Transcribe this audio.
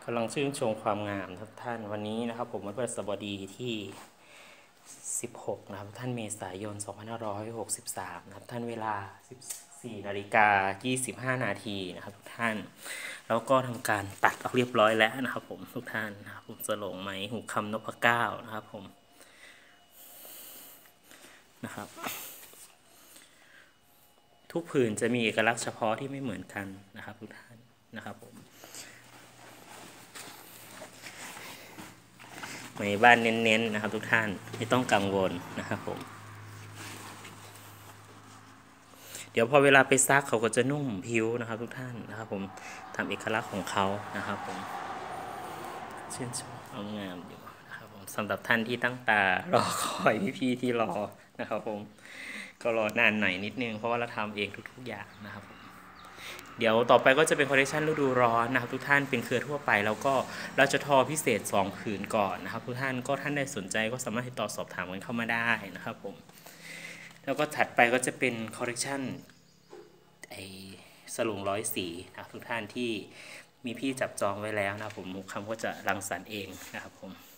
กำลังชื่นชมความงามทุกท่านวันนี้นะครับผมวันพฤหัสบดีที่16นะครับท่านเมษายน2563นะครับท่านเวลา 14:25 นาทีนะครับทุกท่านแล้วก็ทำการตัดออกเรียบร้อยแล้วนะครับผมทุกท่านนะครับผมจะลงไหมหูคำนพเก้านะครับผมนะครับทุกผืนจะมีเอกลักษณ์เฉพาะที่ไม่เหมือนกันนะครับทุกท่านนะครับผมไหมบ้านเน้นๆนะครับทุกท่านไม่ต้องกังวลนะครับผมเดี๋ยวพอเวลาไปซักเขาก็จะนุ่มผิวนะครับทุกท่านนะครับผมทำเอกลักษณ์ของเขานะครับผมชื่นชมความงามอยู่นะครับผมสำหรับท่านที่ตั้งตารอคอยพี่ๆที่รอนะครับผมก็รอนานหน่อยนิดนึงเพราะว่าเราทำเองทุกๆอย่างนะครับผมเดี๋ยวต่อไปก็จะเป็นคอลเลคชันฤดูร้อนนะครับทุกท่านเป็นเครือทั่วไปแล้วก็เราจะทอพิเศษ2ผืนก่อนนะครับทุกท่านก็ท่านใดสนใจก็สามารถติดต่อสอบถามกันเข้ามาได้นะครับผมแล้วก็ถัดไปก็จะเป็นคอลเลคชันสลุง100 สีนะครับทุกท่านที่มีพี่จับจองไว้แล้วนะครับผมมุกคำก็จะรังสรรค์เองนะครับผม